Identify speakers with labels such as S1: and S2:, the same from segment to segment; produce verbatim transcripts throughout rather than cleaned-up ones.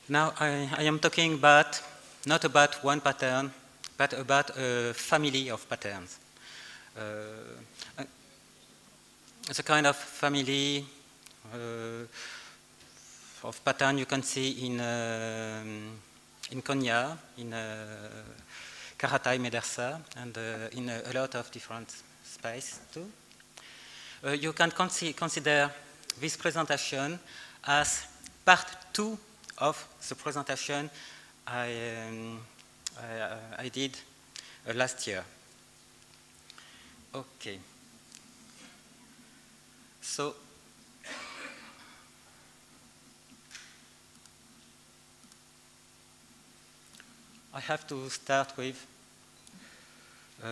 S1: Now I, I am talking about, not about one pattern, but about a family of patterns. Uh, it's a kind of family uh, of pattern you can see in, uh, in Konya, in uh, Karatai Medersa, and uh, in a, a lot of different spaces too. Uh, you can consi consider this presentation as part two of the presentation I, um, I, I did uh, last year. Okay. So, I have to start with uh,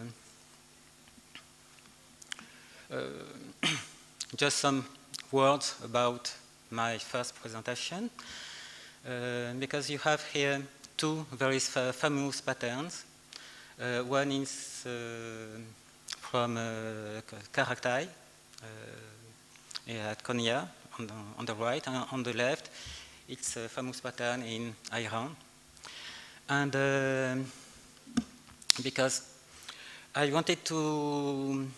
S1: uh, just some words about my first presentation, uh, because you have here two very fa famous patterns. Uh, one is uh, from uh, Karatai uh, at Konya on the, on the right, and on the left, it's a famous pattern in Iran. And uh, because I wanted to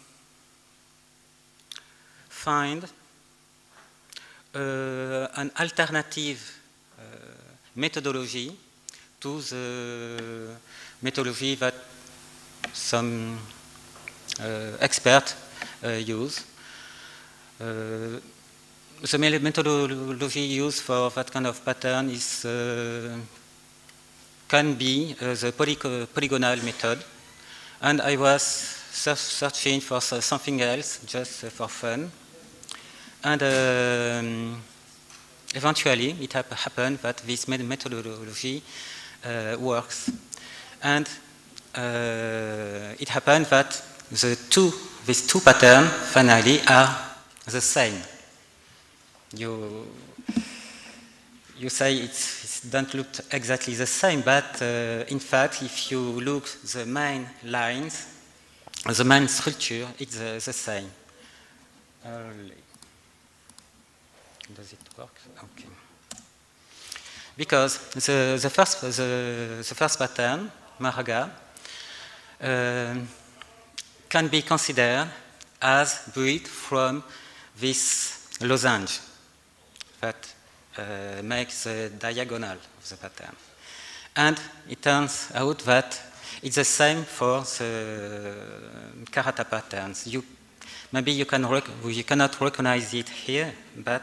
S1: find uh, an alternative uh, methodology to the methodology that some uh, experts uh, use. Uh, the methodology used for that kind of pattern is uh, can be uh, the poly polygonal method, and I was searching for something else just uh, for fun, and um, eventually it ha happened that this methodology uh, works, and uh, it happened that the two these two patterns finally are the same. You you say it's don't look exactly the same, but uh, in fact, if you look the main lines, the main structure, it's uh, the same. Early. Does it work? Okay. Because the, the, first, the, the first pattern, Maraga, uh, can be considered as built from this losange that Uh, makes the diagonal of the pattern. And it turns out that it's the same for the Karata patterns. You, maybe you, can rec you cannot recognize it here, but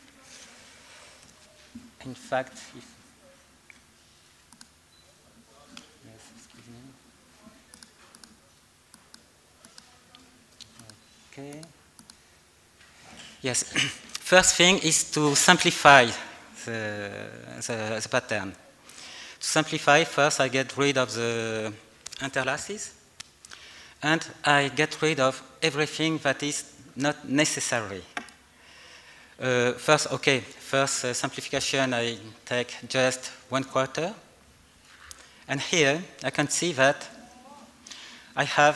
S1: in fact, if yes, excuse me. Okay. Yes. First thing is to simplify the, the, the pattern. To simplify, first I get rid of the interlaces, and I get rid of everything that is not necessary. Uh, first, okay, first uh, simplification, I take just one quarter, and here I can see that I have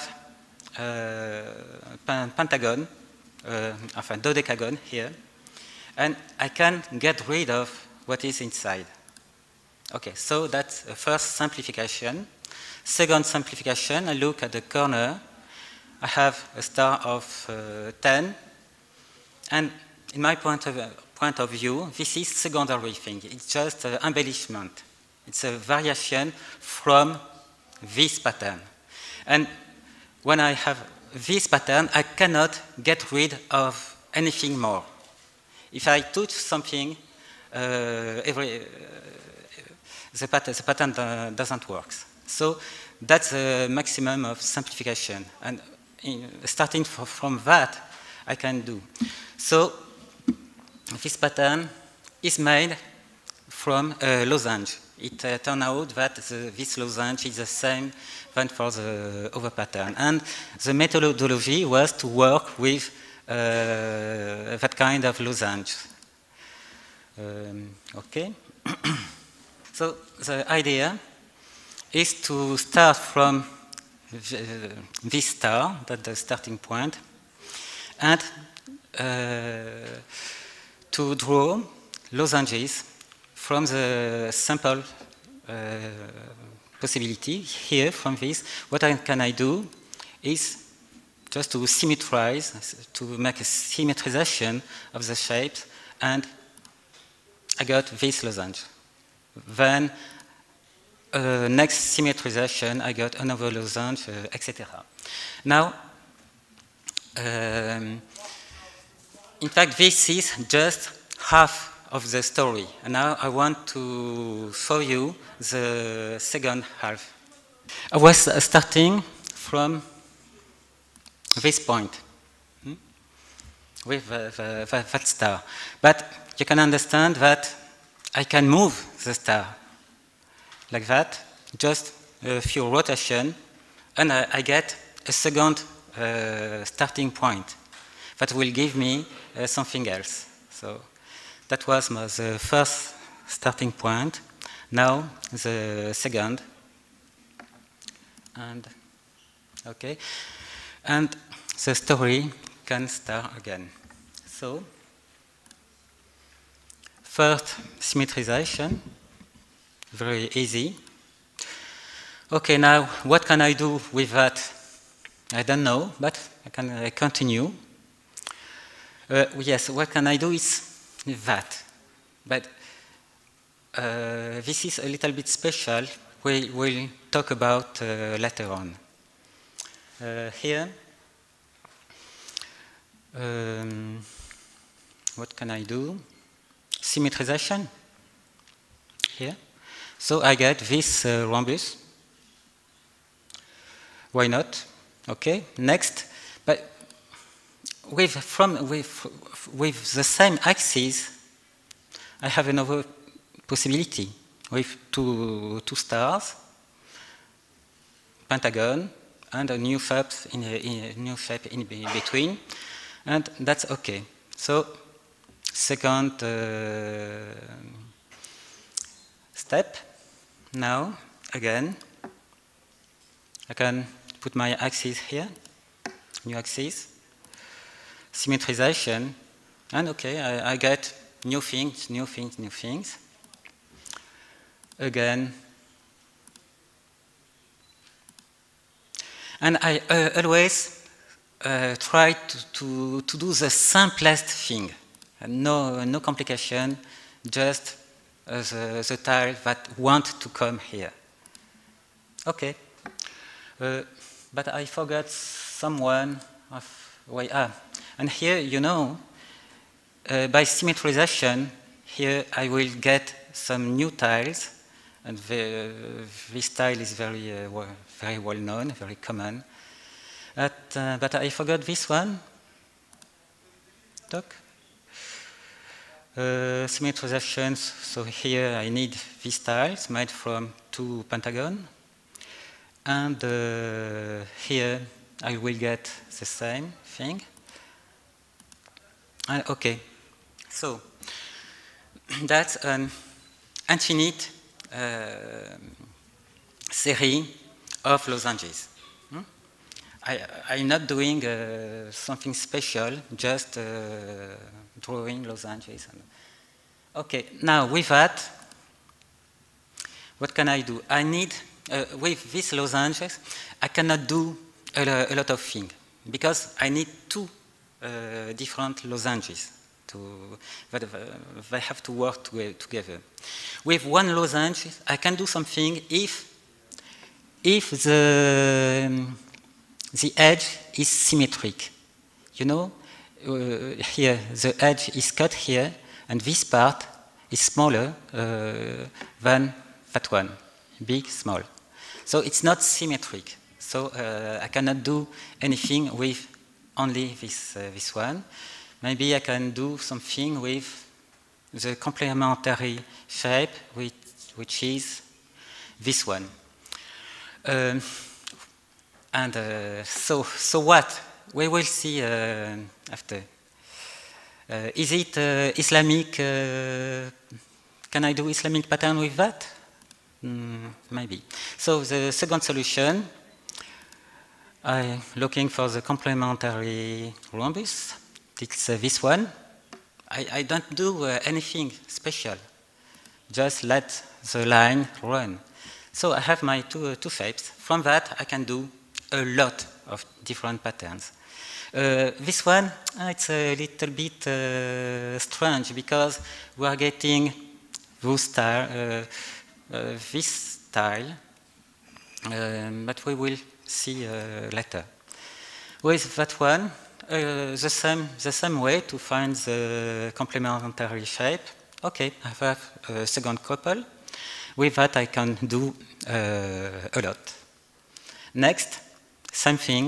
S1: a pentagon, uh, enfin, dodecagon here, and I can get rid of what is inside. Okay, so that's the first simplification. Second simplification, I look at the corner. I have a star of uh, ten, and in my point of, uh, point of view, this is secondary thing. It's just an embellishment. It's a variation from this pattern. And when I have this pattern, I cannot get rid of anything more. If I touch something, uh, every, uh, the, pat the pattern uh, doesn't work. So that's the maximum of simplification. And in, starting from that, I can do. So this pattern is made from a losange. It uh, turned out that the, this losange is the same than for the other pattern. And the methodology was to work with Uh, that kind of losange. Um, okay. So the idea is to start from this star, that's the starting point, and uh, to draw losanges from the sample uh, possibility here, from this, what I, can I do is just to symmetrize, to make a symmetrization of the shapes, and I got this losange. Then, uh, next symmetrization, I got another losange, uh, et cetera. Now, um, in fact, this is just half of the story. And now I want to show you the second half. I was uh, starting from this point, hmm? with uh, the, the, that star. But you can understand that I can move the star like that, just a few rotations, and I, I get a second uh, starting point that will give me uh, something else. So that was my, the first starting point. Now the second, and okay, and the story can start again. So first symmetrization, very easy. Okay, now what can I do with that? I don't know, but I can uh, continue. Uh, yes, what can I do is that. But uh, this is a little bit special. We will talk about uh, later on. Uh, here, um, what can I do? Symmetrization. Here. So I get this uh, rhombus. Why not? Okay, next. But with, from, with, with the same axis, I have another possibility with two, two stars, pentagon, and a new shape in, in, a new shape in between, and that's okay. So, second uh, step. Now, again, I can put my axis here, new axis, symmetrization, and okay, I, I get new things, new things, new things. Again, and I uh, always uh, try to, to, to do the simplest thing. No, no complication, just uh, the, the tile that want to come here. Okay. Uh, but I forgot someone of way ah. And here, you know, uh, by symmetrization, here I will get some new tiles, and the, this tile is very, uh, well, very well known, very common. But, uh, but I forgot this one. Talk. Uh, symmetrizations. So here I need these tiles made from two pentagons. And uh, here I will get the same thing. Uh, okay, so that's an infinite uh, series of losanges. Hmm? I, I'm not doing uh, something special, just uh, drawing losanges. Okay, now with that, what can I do? I need Uh, with these losanges, I cannot do a, a lot of things because I need two uh, different losanges to that uh, they have to work to, together. With one losange, I can do something if if the um, the edge is symmetric. You know, uh, here the edge is cut here, and this part is smaller uh, than that one, big, small. So it's not symmetric. So uh, I cannot do anything with only this, uh, this one. Maybe I can do something with the complementary shape, which, which is this one. Um, and uh, so, so what? We will see uh, after. Uh, is it uh, Islamic? Uh, can I do Islamic pattern with that? Mm, maybe. So the second solution, I'm looking for the complementary rhombus. It's uh, this one. I, I don't do uh, anything special. just let the line run. So I have my two, uh, two shapes. From that, I can do a lot of different patterns. Uh, this one, uh, it's a little bit uh, strange because we are getting those style, uh, uh, this style, um, but we will see uh, later. With that one, uh, the, same, the same way to find the complementary shape. Okay, I have a second couple. With that, I can do uh, a lot. Next, same thing.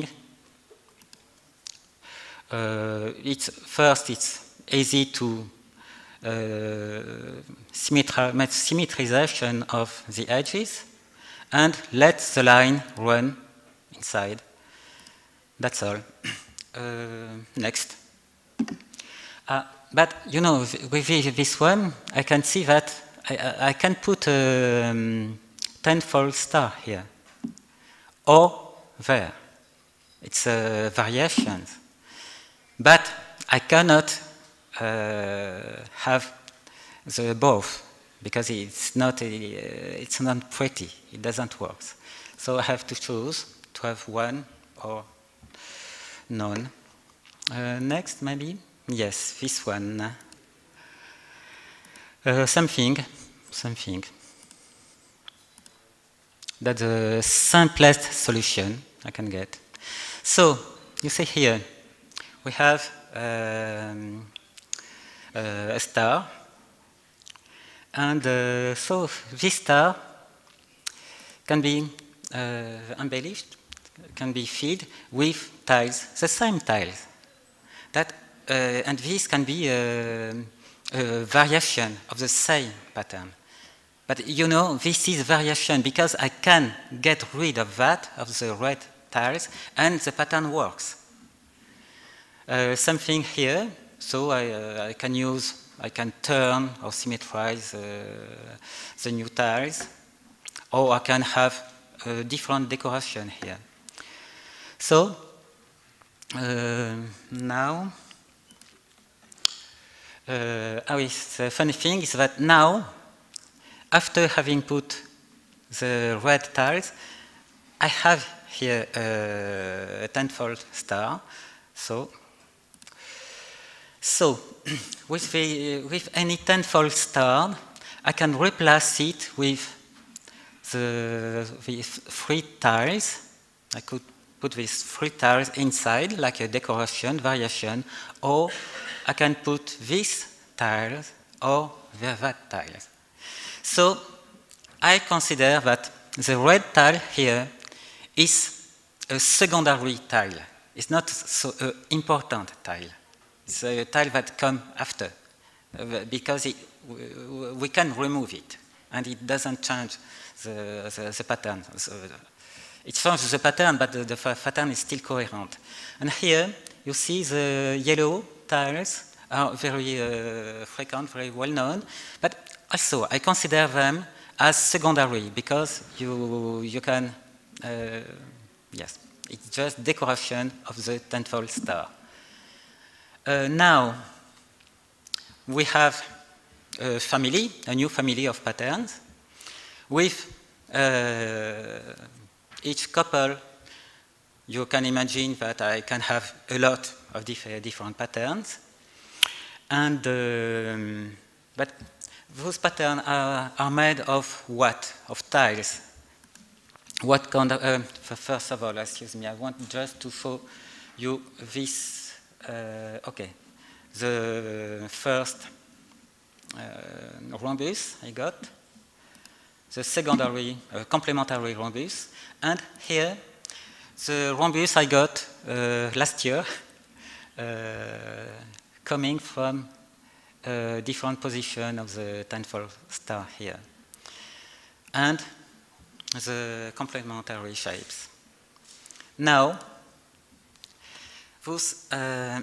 S1: Uh, it's, first, it's easy to uh, symmetri make symmetrization of the edges and let the line run inside. That's all. Uh, next. Uh, but, you know, with this one, I can see that I, I can put a um, tenfold star here, or there. It's a variation. But I cannot uh, have the both, because it's not, a, it's not pretty. It doesn't work. So I have to choose to have one or none. Uh, next, maybe? Yes, this one. Uh, something, something. That's the simplest solution I can get. So, you see here, we have um, uh, a star. And uh, so this star can be uh, embellished, can be filled with tiles, the same tiles. That, uh, and this can be a, a variation of the same pattern. But you know, this is variation because I can get rid of that, of the red tiles, and the pattern works. Uh, something here, so I, uh, I can use, I can turn or symmetrize uh, the new tiles, or I can have a different decoration here. So, uh, now, uh, oh, the funny thing is that now, after having put the red tiles, I have here uh, a tenfold star. So, so with, the, with any tenfold star, I can replace it with the with three tiles. I could put these three tiles inside, like a decoration, variation, or I can put these tiles or that tiles. So I consider that the red tile here is a secondary tile. It's not so uh, important tile. It's a tile that comes after, uh, because it, we can remove it, and it doesn't change the, the, the pattern. So it changes the pattern, but the, the pattern is still coherent. And here you see the yellow tiles are very uh, frequent, very well known, but also I consider them as secondary because you, you can, uh, yes, it's just decoration of the tenfold star. Uh, now, we have a family, a new family of patterns, with uh, each couple. You can imagine that I can have a lot of diff different patterns, and um, but those patterns are, are made of what? Of tiles. What kind of? Uh, first of all, excuse me, I want just to show you this. Uh, okay, the first uh, rhombus I got, the secondary uh, complementary rhombus, and here the rhombus I got uh, last year, uh, coming from a different position of the tenfold star here, and the complementary shapes. Now, those, uh,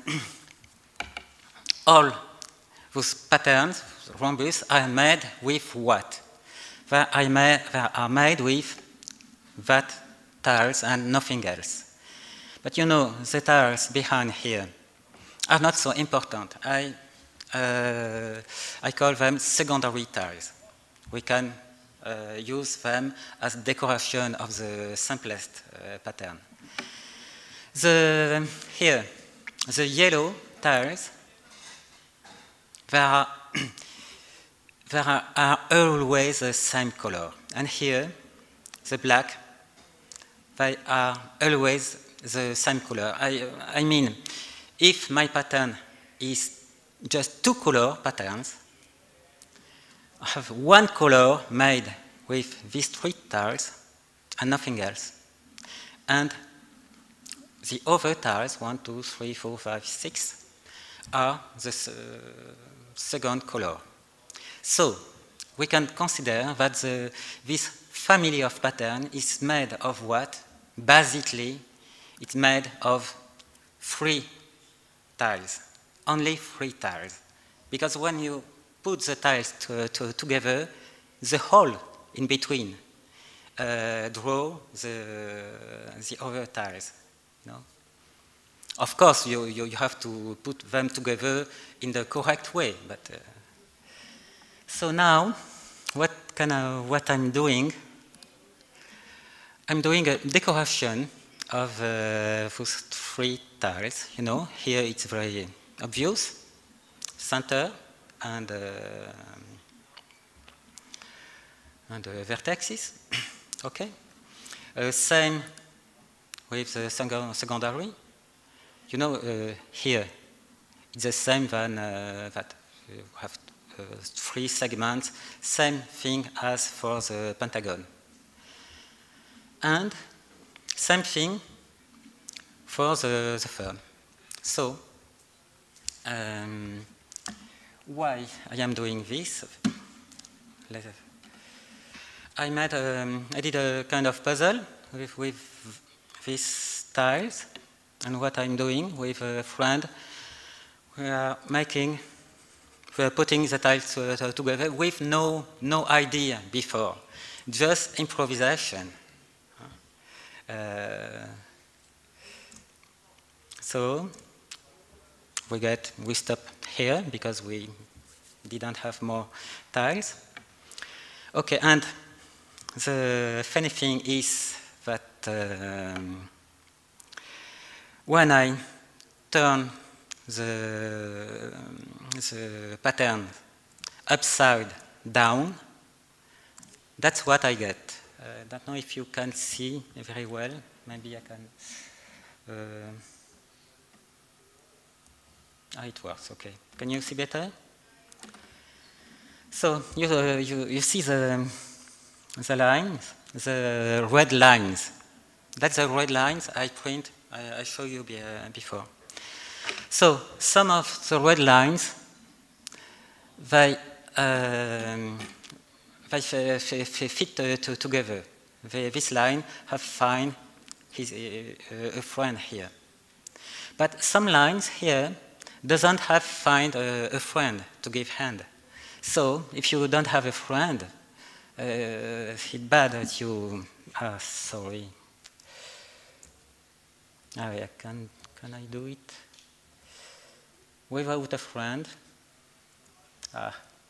S1: all those patterns, rhombus, are made with what? They are made, they are made with that tiles and nothing else. But you know, the tiles behind here are not so important. I, uh, I call them secondary tiles. we can uh, use them as decoration of the simplest uh, pattern. The, here, the yellow tiles, they are, they are, are always the same color. And here, the black, they are always the same color. I, I mean, if my pattern is just two color patterns, I have one color made with these three tiles and nothing else. And the other tiles, one, two, three, four, five, six, are the uh, second color. So we can consider that the, this family of pattern is made of what? Basically, it's made of three tiles, only three tiles. Because when you put the tiles to, to, together, the hole in between uh, draw the, the other tiles. You know? Of course, you, you, you have to put them together in the correct way. But uh, so now, what, can I, what I'm doing, I'm doing a decoration of uh, those three tiles. You know, here it's very obvious, center and uh, and uh, vertices. Okay, uh, same with the secondary. You know, uh, here it's the same than uh, that. You have uh, three segments. Same thing as for the pentagon. And same thing for the, the firm. So, um, why I am doing this? I made, um, I did a kind of puzzle with, with these tiles, and what I'm doing with a friend, we are making, we are putting the tiles uh, together with no no idea before, just improvisation. Uh, so we get we stop here because we didn't have more tiles. Okay, and the funny thing is that um, when I turn the, the pattern upside down, that's what I get. I uh, don't know if you can see very well. Maybe I can. Uh, ah, it works. Okay. Can you see better? So you uh, you, you see the the lines, the red lines. That's the red lines I print. I, I showed you be, uh, before. So some of the red lines, they. Um, They fit uh, to, together. The, this line have find his, uh, a friend here. But some lines here doesn't have find a, a friend to give hand. So if you don't have a friend, uh, it's bad that you. Ah, sorry. Ah, yeah, can can I do it without a friend? Ah.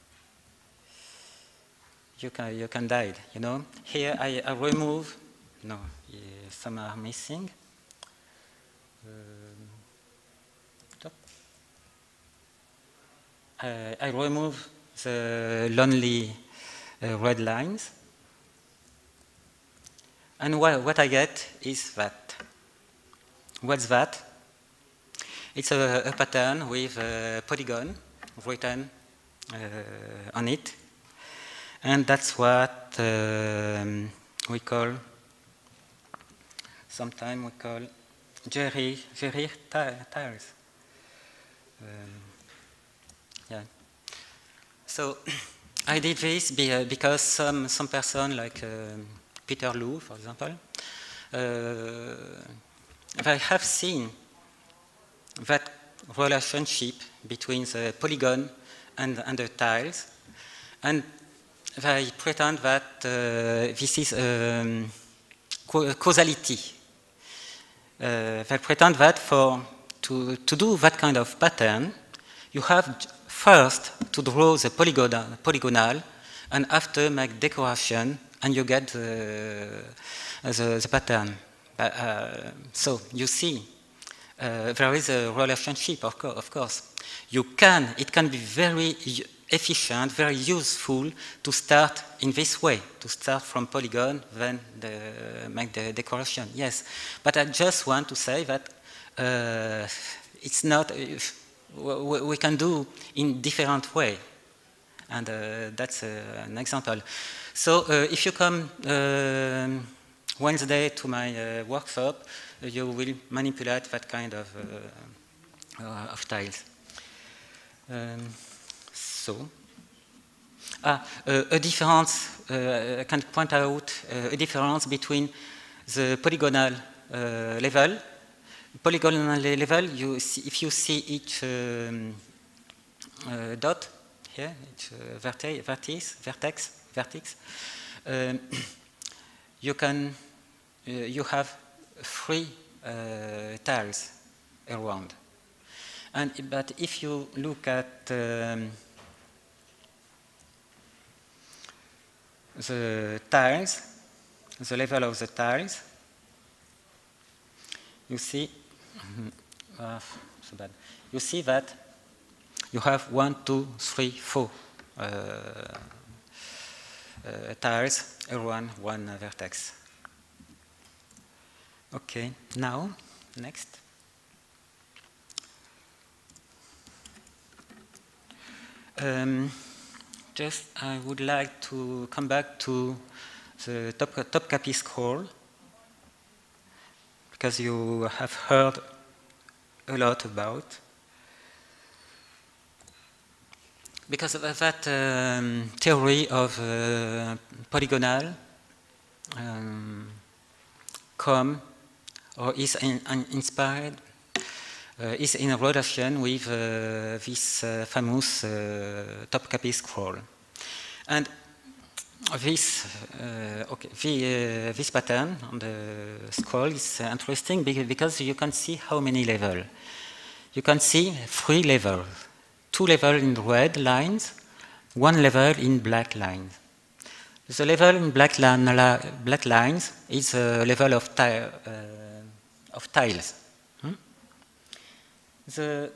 S1: You can, you can die, you know. Here I, I remove, no, yeah, some are missing. Um, uh, I remove the lonely uh, red lines. And what, what I get is that. What's that? It's a, a pattern with a polygon written uh, on it. And that's what um, we call, sometimes we call Jerry, Jerry tiles. Um, yeah. So I did this because some, some person like um, Peter Lou, for example, uh, they have seen that relationship between the polygon and, and the tiles, and they pretend that uh, this is um, causality. Uh, they pretend that for to, to do that kind of pattern, you have first to draw the polygonal, polygonal and after make decoration, and you get the, the, the pattern. Uh, so you see, uh, there is a relationship, of, co of course. You can, it can be very efficient, very useful to start in this way, to start from polygon, then the, make the decoration, yes. But I just want to say that uh, it's not, uh, we can do in different way. And uh, that's uh, an example. So uh, if you come uh, Wednesday to my uh, workshop, uh, you will manipulate that kind of, uh, uh, of tiles. Um, so, ah, uh, a difference, uh, I can point out uh, a difference between the polygonal uh, level. Polygonal level, you see, if you see each um, uh, dot here, each uh, vertex, vertex, vertex, vertex um, you can, uh, you have three uh, tiles around. And, but if you look at um, the tiles, the level of the tiles, you see, uh, so bad. You see that you have one, two, three, four uh, uh, tiles around one uh, vertex. Okay, now, next. Um, just, I would like to come back to the top, Topkapi scroll, because you have heard a lot about. Because of that um, theory of uh, polygonal um, come or is in, in inspired Uh, is in relation with uh, this uh, famous uh, Topkapi scroll. And this, uh, okay, the, uh, this pattern on the scroll is uh, interesting because you can see how many levels. You can see three levels, two levels in red lines, one level in black lines. The level in black, line, black lines is a level of, ti uh, of tiles. The,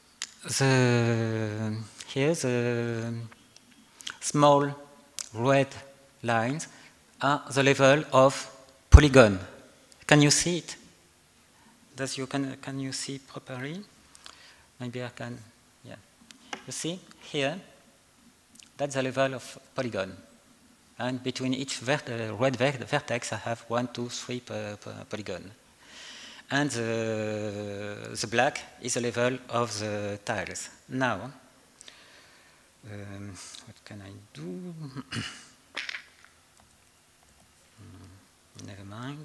S1: the, here the small red lines are the level of polygon. Can you see it? Does you can, can you see properly? Maybe I can, yeah. You see here, that's the level of polygon. And between each vert uh, red vert vertex I have one, two, three per, per polygon. And the, the black is the level of the tiles. Now, um, what can I do? Never mind.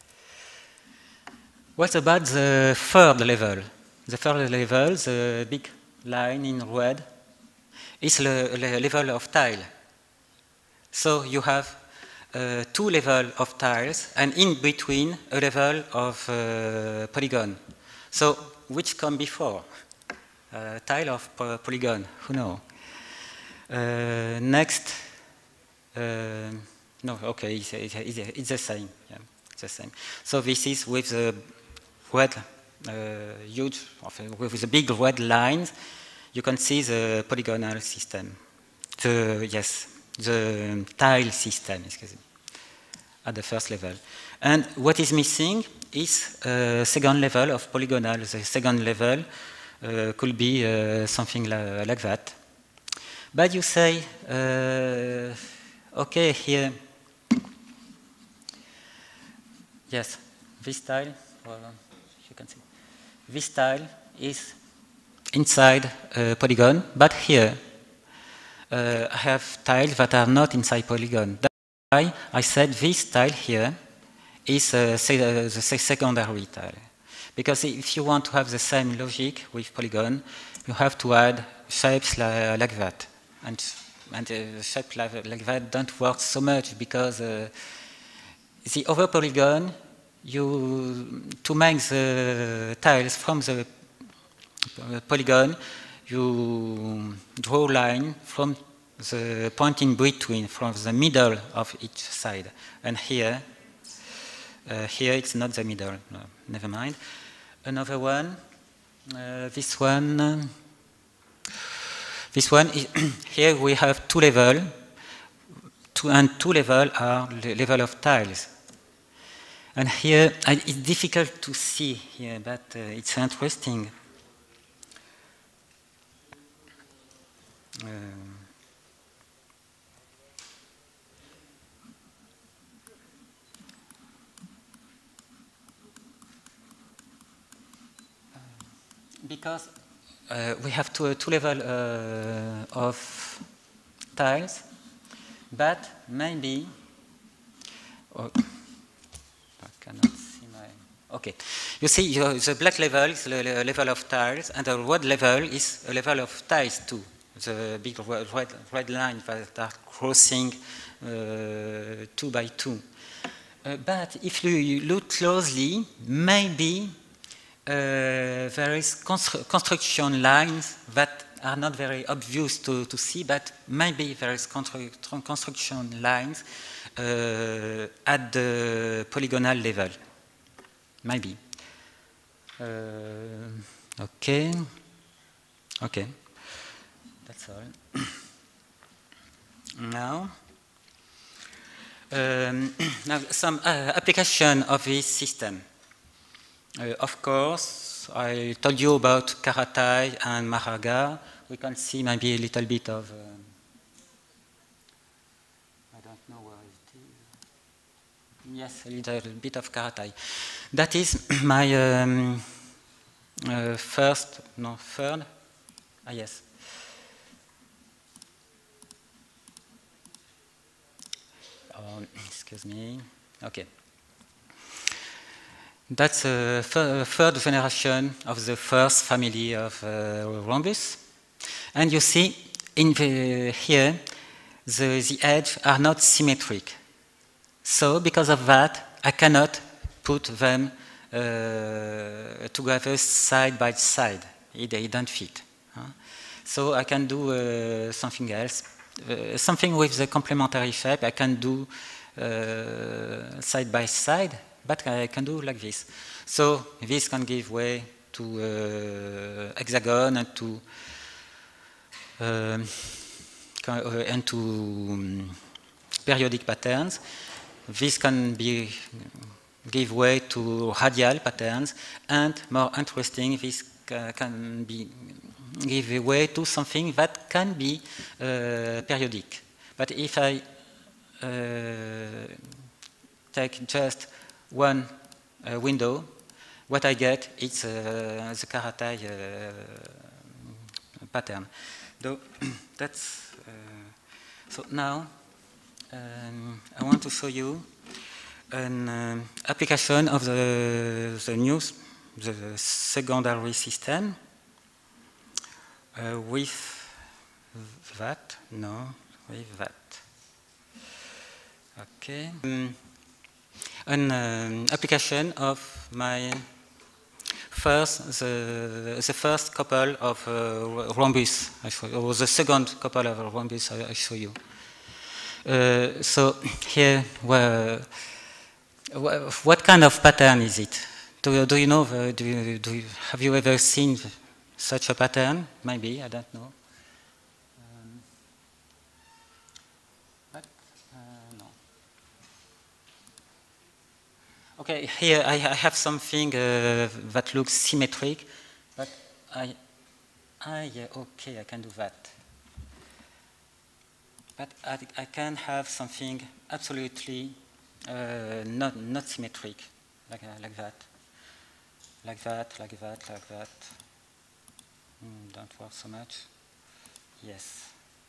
S1: What about the third level? The third level, the big line in red, is the, the level of tile. So you have Uh, two levels of tiles, and in between a level of uh, polygon. So which come before? Uh, tile of po polygon? Who knows? Uh, next, uh, no, okay, it's, it's, it's the same. Yeah, it's the same. So this is with the red, uh, huge, with the big red lines. You can see the polygonal system. The yes. The tile system, excuse me, at the first level. And what is missing is a second level of polygonal. The second level uh, could be uh, something la like that. But you say, uh, okay, here, yes, this tile, well, you can see, this tile is inside a polygon, but here, Uh, I have tiles that are not inside polygon. That's why I said this tile here is uh, say, uh, the secondary tile. Because if you want to have the same logic with polygon, you have to add shapes li like that. And, and uh, shapes like, like that don't work so much because uh, the other polygon, you, to make the tiles from the polygon, you draw a line from the point in between, from the middle of each side. And here, uh, here it's not the middle. No, never mind. Another one, uh, this one. Uh, this one is here we have two levels, two and two levels are the level of tiles. And here uh, it's difficult to see here, but uh, it's interesting. Um, because uh, we have two, two levels uh, of tiles, but maybe, oh, I cannot see my, okay. You see, you, the black level is the level of tiles, and the red level is a level of tiles too. The big red, red line that are crossing uh, two by two. Uh, but if you look closely, maybe uh, there is constru construction lines that are not very obvious to, to see, but maybe there is constru construction lines uh, at the polygonal level. Maybe. Uh, okay. Okay. That's all. Now, um, now some uh, application of this system. Uh, of course, I told you about Karatai and Maharaga. We can see maybe a little bit of. Uh, I don't know where it is. Yes, a little bit of Karatai. That is my um, uh, first, no, third. Ah, yes. Um, excuse me. Okay. That's a third generation of the first family of uh, rhombus. And you see, in the, here, the, the edges are not symmetric. So, because of that, I cannot put them uh, together side by side. They don't fit. Huh? So, I can do uh, something else. Uh, something with the complementary shape, I can do uh, side by side, but I can do like this. So this can give way to uh, hexagon and to um, and to um, periodic patterns. This can be give way to radial patterns, and more interesting, this can be give way to something that can be uh, periodic. But if I uh, take just one uh, window, what I get is uh, the Karatai uh, pattern. So that's uh, so now um, I want to show you an um, application of the the new the secondary system. Uh, with that, no, with that. Okay. Um, an um, application of my first, the, the first couple of uh, rhombus, I show you, or the second couple of rhombus I, I show you. Uh, so here, well, what kind of pattern is it? Do, do you know, uh, do you, do you, have you ever seen such a pattern? Maybe, I don't know. Um, but, uh, no. Okay, here I, I have something uh, that looks symmetric, but I, I, yeah, okay, I can do that. But I, I can have something absolutely uh, not, not symmetric, like, uh, like that. Like that, like that, like that. Mm, don't work so much. Yes.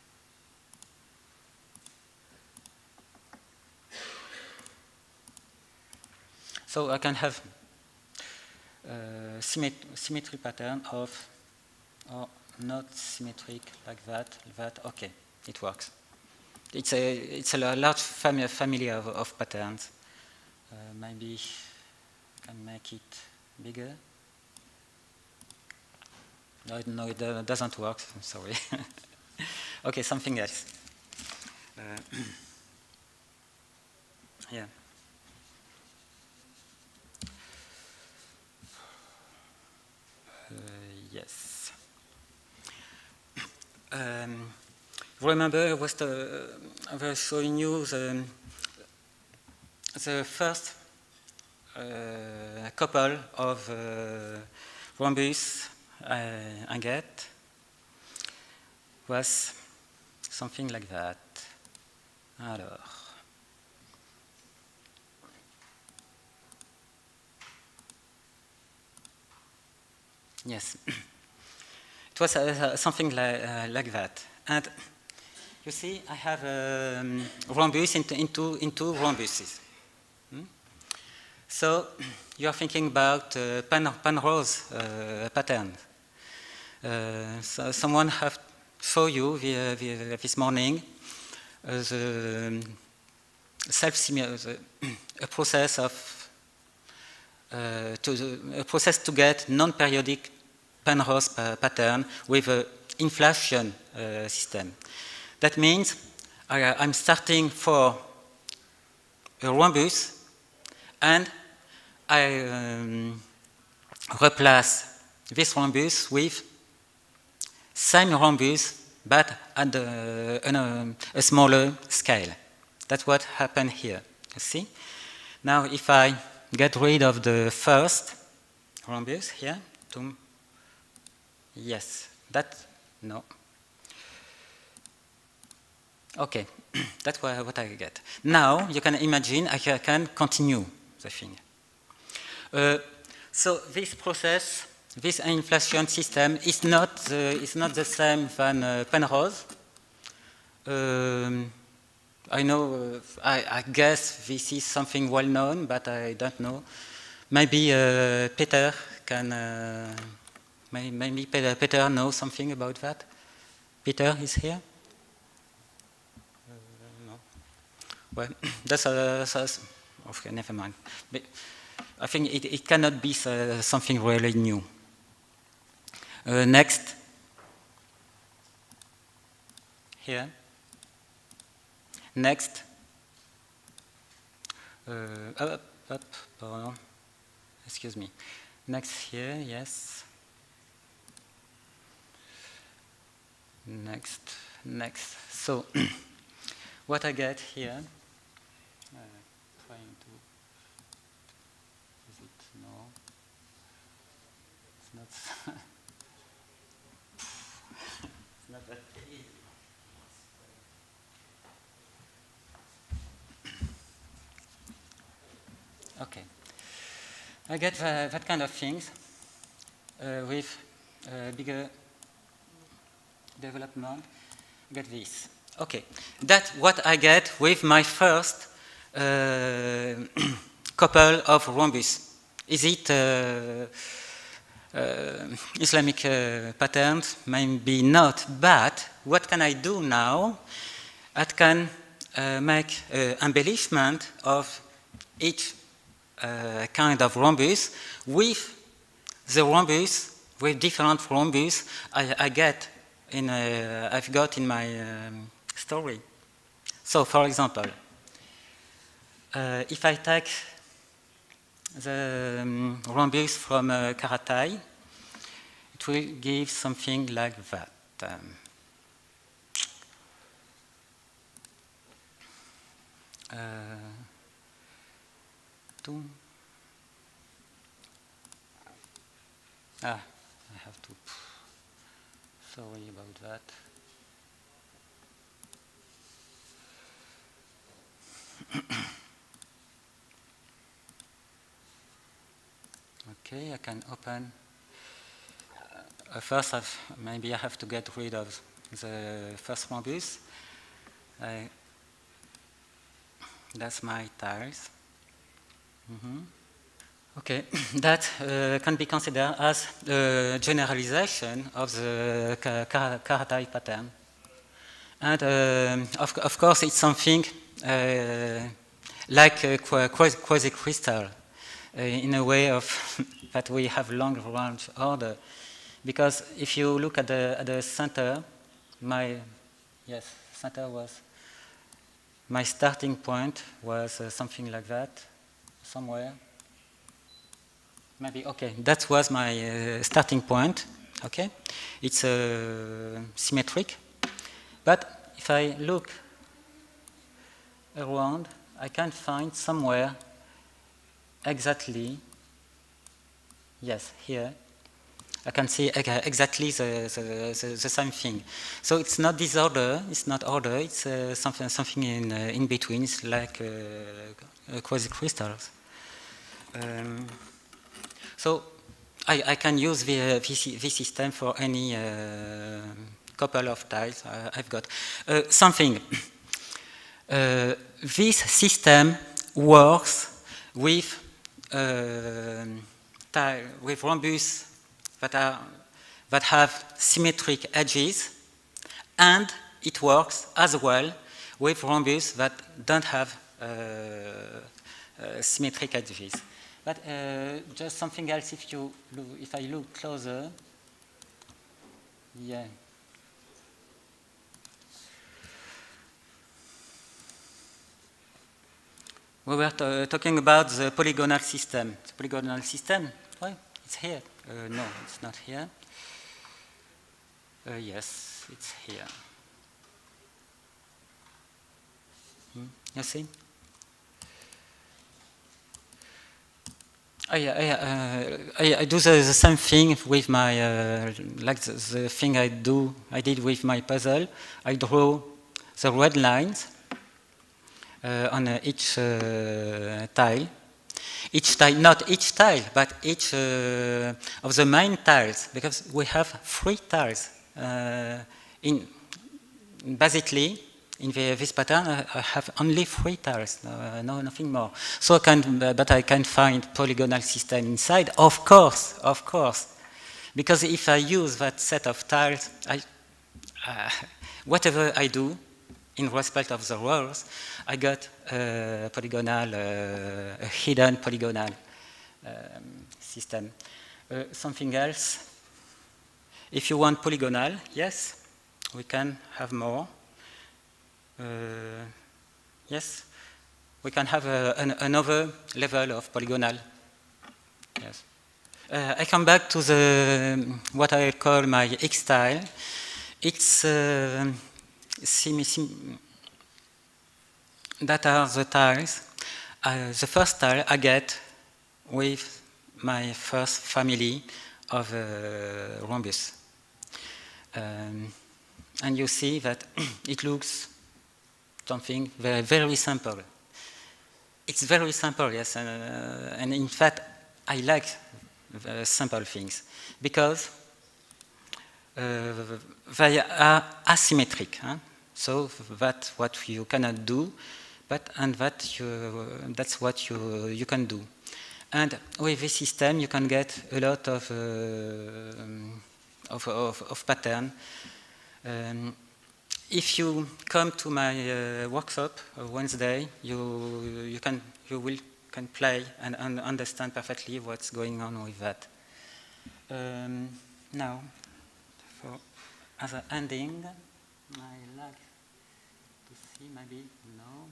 S1: So I can have uh, symmet symmetry pattern of, or not symmetric like that, like that. Okay, it works. It's a it's a large fami family of, of patterns. Uh, maybe I can make it bigger. No, no, it doesn't work. I'm sorry. Okay, something else. Uh, yeah. Uh, yes. Um, remember, I was, the, I was showing you the, the first uh, couple of uh, rhombus I, I get was something like that. Alors. Yes. It was uh, something like, uh, like that. And you see, I have a um, rhombus into, into, into rhombuses. Hmm? So you are thinking about uh, Pen Penrose uh, pattern. Uh, so someone have show you the, the, this morning uh, the self a process of uh, to the, a process to get non-periodic Penrose pa pattern with an inflation uh, system. That means I, I'm starting for a rhombus and I um, replace this rhombus with same rhombus but at a, a, a smaller scale. That's what happened here. You see? Now if I get rid of the first rhombus here, to yes, that, no. Okay, that's what I get. Now, you can imagine I can continue the thing. Uh, so this process, this inflation system is not, uh, is not the same than uh, Penrose. Um, I know, uh, I, I guess this is something well known, but I don't know. Maybe uh, Peter can, uh, maybe Peter knows something about that. Peter is here? Uh, no. Well, that's a, that's a, okay, never mind. But I think it, it cannot be uh, something really new. Uh, next. Here. Next. Uh, up, up, pardon. Excuse me. Next here, yes. Next, next. So, what I get here, uh, trying to, is it, no, it's not, it's not that easy. Okay. I get uh, that kind of things uh, with uh, bigger development. I get this. Okay, that's what I get with my first uh, couple of rhombus. Is it uh, uh, Islamic uh, patterns? Maybe not, but what can I do now? I can uh, make uh, embellishment of each uh, kind of rhombus with the rhombus, with different rhombus I, I get in a, I've got in my um, story. So, for example, uh, if I take the um, rhombus from uh, Karatai, it will give something like that. Um, uh, two. Ah, I have to. Sorry about that. Okay, I can open. Uh, first, I've, maybe I have to get rid of the first rhombus. I, that's my tiles. Mm-hmm. Okay, that uh, can be considered as a generalization of the Karatai pattern. And uh, of, of course, it's something uh, like a quasi-crystal uh, in a way of that we have long range order. Because if you look at the, at the center, my, yes, center was my starting point was uh, something like that, somewhere. Maybe, okay, that was my uh, starting point, okay? It's uh, symmetric, but if I look around, I can find somewhere exactly, yes, here, I can see exactly the, the, the, the same thing. So it's not disorder, it's not order, it's uh, something, something in, uh, in between, it's like uh, quasi-crystals. Um, so I, I can use the, this system for any uh, couple of tiles uh, I've got. Uh, something, uh, this system works with, uh, tile, with rhombus that, are, that have symmetric edges, and it works as well with rhombus that don't have uh, uh, symmetric edges. But uh, just something else, if, you look, if I look closer, yeah. We were talking about the polygonal system. The polygonal system, well, it's here. Uh, no, it's not here. Uh, yes, it's here. Hmm? You see? I, I, uh, I, I do the, the same thing with my, uh, like the, the thing I do, I did with my puzzle. I draw the red lines uh, on uh, each uh, tile. Each tile, not each tile, but each uh, of the main tiles, because we have three tiles. Uh, in basically, in the, this pattern, I have only three tiles, no, no nothing more. So I can, but I can find polygonal system inside, of course, of course, because if I use that set of tiles, I, uh, whatever I do in respect of the rows, I got a polygonal, uh, a hidden polygonal um, system. Uh, something else, if you want polygonal, yes, we can have more. Uh, yes, we can have a, an, another level of polygonal. Yes. Uh, I come back to the what I call my X tile. It's uh, sim, sim, that are the tiles. Uh, the first tile I get with my first family of uh, rhombus. Um, and you see that it looks something very, very simple. It's very simple, yes, and, uh, and in fact, I like uh, simple things because uh, they are asymmetric. Huh? So that's what you cannot do, but and that you, that's what you you can do. And with this system, you can get a lot of uh, of, of, of pattern. Um, If you come to my uh, workshop uh, Wednesday, you you can you will can play and, and understand perfectly what's going on with that. Um, now, for as an ending, I like to see maybe no.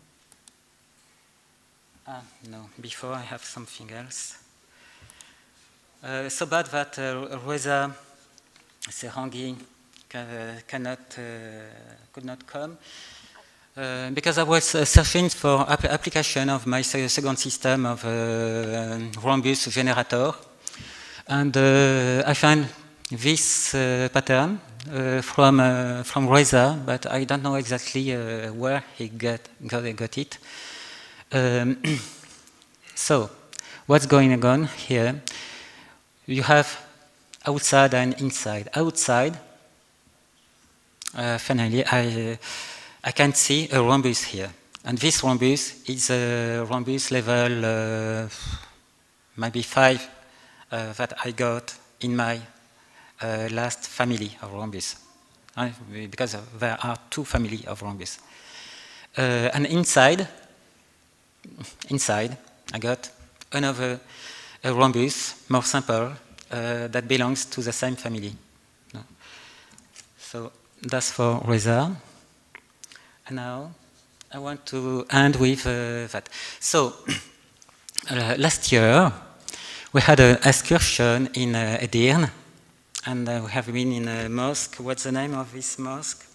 S1: Ah no. Before I have something else. Uh, so bad that uh, Reza Serhangi Uh, cannot, uh, could not come uh, because I was uh, searching for ap application of my second system of uh, rhombus generator, and uh, I found this uh, pattern uh, from uh, from Reza, but I don't know exactly uh, where he got got, got it. Um, so, what's going on here? You have outside and inside. Outside. Uh, finally, I, uh, I can see a rhombus here. And this rhombus is a rhombus level uh, maybe five uh, that I got in my uh, last family of rhombus. Uh, because there are two families of rhombus. Uh, and inside, inside, I got another a rhombus, more simple, uh, that belongs to the same family. No. So, that's for Reza. And now I want to end with uh, that. So, uh, last year, we had an excursion in uh, Edirne, and uh, we have been in a mosque. What's the name of this mosque?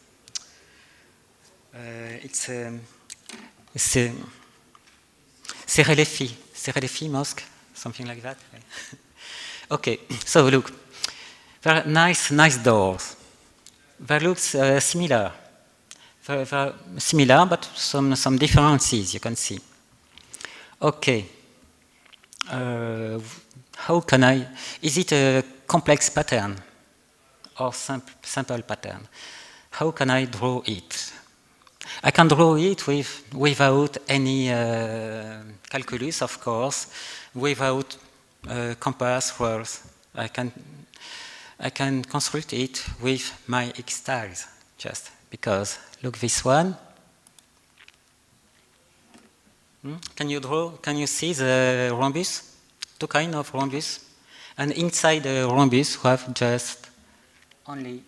S1: Uh, it's um, c'est Serelefi, Serelefi Mosque, something like that. Okay, so look, very nice, nice doors. They look uh, similar. Very, very similar, but some, some differences you can see. Okay. Uh, how can I, is it a complex pattern or simple, simple pattern? How can I draw it? I can draw it with, without any uh, calculus, of course, without uh, compass rules. I can, I can construct it with my X tiles, just because, look this one. Hmm? Can you draw, can you see the rhombus? Two kinds of rhombus. And inside the rhombus, we have just only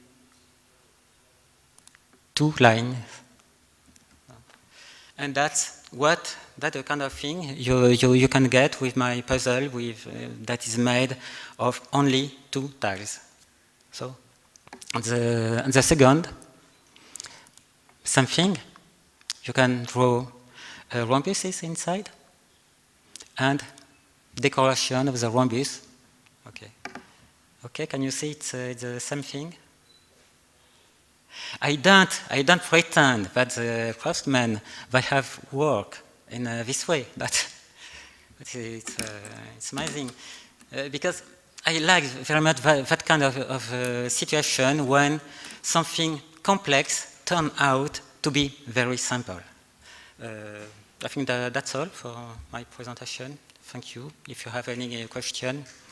S1: two lines. And that's what, that's the kind of thing you, you, you can get with my puzzle with, uh, that is made of only two tiles. So, the, the second, same thing. You can draw uh, rhombuses inside and decoration of the rhombus. Okay. Okay, can you see it's, uh, it's the same thing? I don't, I don't pretend that the craftsmen, they have work in uh, this way, but it's, uh, it's amazing. Uh, because I like very much that, that kind of, of uh, situation when something complex turns out to be very simple. Uh, I think that that's all for my presentation. Thank you. If you have any question.